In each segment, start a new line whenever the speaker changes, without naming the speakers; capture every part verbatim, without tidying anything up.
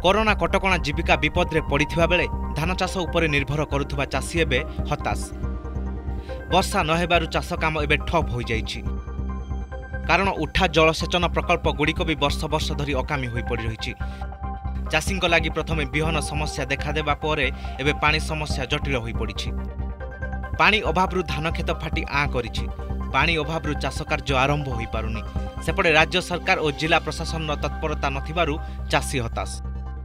Corona कटकणा जीविका विपद में पड़ता बेले धान चाष उपर निर्भर करुवा चाषी एवं हताश। वर्षा नहेबारु चाष काम एवं ठप हो जाइछि। कारण उठा जलसेचन प्रकल्प गुड़िक भी वर्ष वर्ष धरी अकामी हो पड़ रही। चाषी लगी प्रथमे बिहन समस्या देखादेवा पर एवं पानी समस्या जटिल हो पड़ी। पानी अभाव धान खेत फाटी आँ करिछि। पानी अभाव चाष कार्य आरंभ हो पारुनी। सेपटे राज्य सरकार और जिला प्रशासन तत्परता नथिबारु चाषी हताश।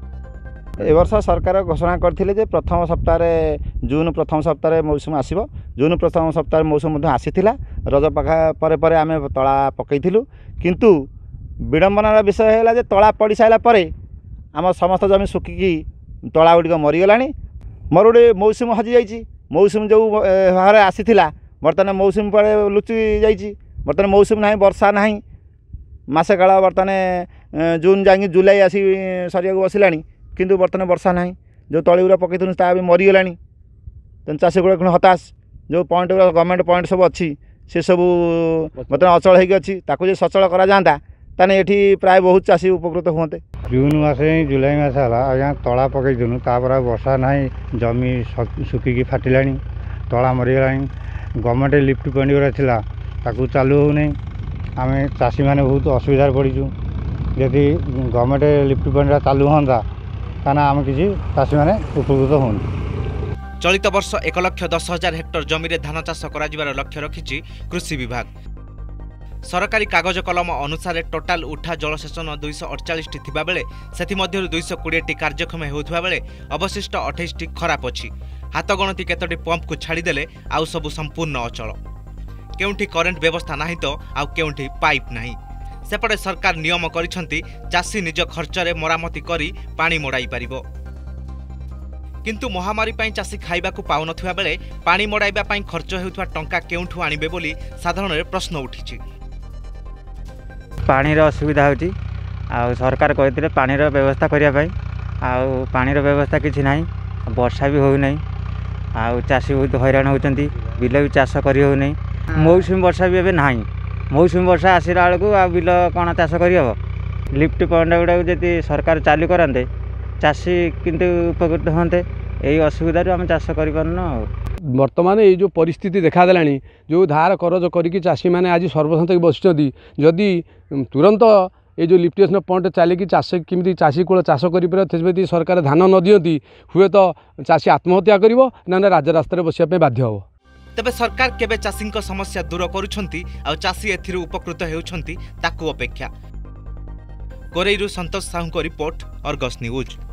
ए वर्ष सरकार घोषणा करथिले जे प्रथम सप्ताह जून प्रथम सप्ताह मौसम आसीबो। जून प्रथम सप्ताह मौसम मध्य आसीथिला। रज पाखा परे परे आमे तळा पकैथिलु, किंतु विडंबनार विषय हैला जे तळा पड़ी साइला परे आम समस्त जमी सुखिकी तळा गुड़िक मरीगलानी। मरुड़ी मौसम हजि जाइछि। मौसम जो भारे आसीथिला बर्तमान मौसम पर लुचि जाइछि। बर्तमान मौसम नाही, वर्षा नाही। मासे काल बर्तमान जून जाइए जुलाई आसी सरिया बसिलानी, किंतु बर्तमान वर्षा नाही। जो तली गुड़ा पकई ता भी मरीगलानी। तेणु चाषी गुड़ा हताश। जो पॉइंट गवर्नमेंट पॉइंट सब अच्छी से सब बर्तमान अचल होगी अच्छी ताकू सचल करा जाता ताने एठी प्राय बहुत चाषी उपकृत होते।
जून मासे जुलाई मास है आज्ञा तला पकईदुनु तापर वर्षा नाही। जमी सुखिकी फाटिलानी, तला मरीगलानी। गवर्नमेंट लिफ्ट पॉइंट गुड़ा थिला ताकू चालू हो नहीं। आम चाषी मैंने बहुत असुविधार पड़ीचु। यदि गवर्नमेंट लिफ्ट पॉइंट चालू हाँ ताना आम किसी चाषी मैंने उपकृत हों।
चलित वर्ष एक लक्ष दस हजार हेक्टर जमी रे धान चाष करार लक्ष्य रखिछि कृषि विभाग। सरकारी कागज कलम अनुसार टोटाल उठा जलसेचन दुईश अड़चाश टी बेले से दुईश कोड़े टी कार्यक्षम होता बेले अवशिष्ट अठाईस टी खराब अच्छी। हाथ गणति केतोटी पंप को छाड़देले आउ सबु संपूर्ण अचल। केउठी करेन्ट व्यवस्था नाही तो आउ केउठी पाइप नाही। सेपटे सरकार नियम करिसंती चाषी निज खर्चरे मरामती करी पानी मोड़ाई पारिबो। किंतु महामारी पाई चाषी खाइबा को पाउ नथिबा बेले पानी मोड़ाइबा पाई खर्च हेउथवा टंका केउठु आनिबे बोली साधारण प्रश्न उठिछि।
पानी रो असुविधा होची। आ सरकार कहते पानी रो व्यवस्था करिया पाई आ पानी रो व्यवस्था किछि नाही। वर्षा भी हो नहीं। आ चाषी बहुत हैरान होचंती। बिल भी चाष करि हो नहीं। मौसमी वर्षा भी एबे नाही। मौसमी वर्षा आसिला बेलू आ बिल कौन चाष करहब। लिफ्ट पॉइंट गुड़ा जदि सरकार चालू करते चाषी किंतु उपकृत होते। यही असुविधा आम चाष कर
बर्तमान ये जो परिस्थिति देखा देलानी, जो धार करज करिकी चाषी मैंने आज सर्वशांत बसिचंती। जदि तुरंत ये जो लिफ्टेशन पॉइंट चलिकी चाष किमी चाषी कूल चाष कर सरकार धान न दियंती हुए तो चाषी आत्महत्या करिवो ना राजरास्तार बसिया बाध्य हो।
तेबे सरकार केबे चाषी समस्या दूर करुछंती आ चाषी एथिरु उपकृत हेउछंती ताकू अपेक्षा। कोरेइरु संतोष साहू को रिपोर्ट, अर्गस न्यूज।